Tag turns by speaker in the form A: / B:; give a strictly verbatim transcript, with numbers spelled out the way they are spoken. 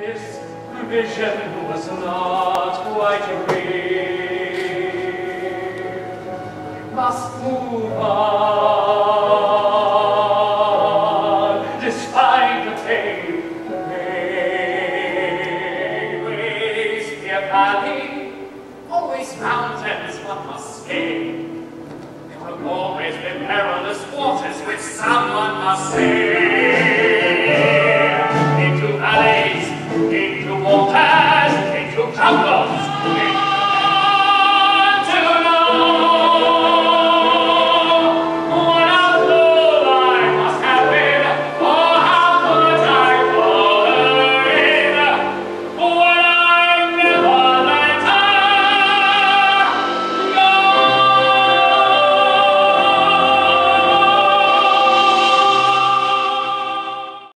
A: This vision was not quite real. Must move on, despite the pain.